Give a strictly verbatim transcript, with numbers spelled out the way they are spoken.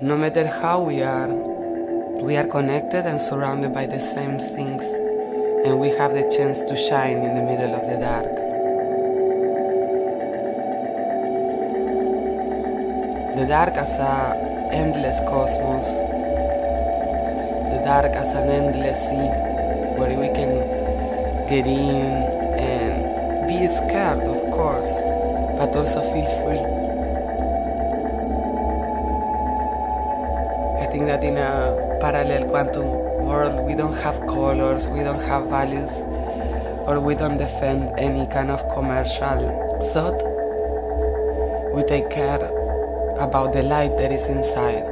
No matter how we are, we are connected and surrounded by the same things, and we have the chance to shine in the middle of the dark. The dark as an endless cosmos, the dark as an endless sea, where we can get in and be scared, of course, but also feel free. I think that in a parallel quantum world, we don't have colors, we don't have values, or we don't defend any kind of commercial thought. We take care about the light that is inside.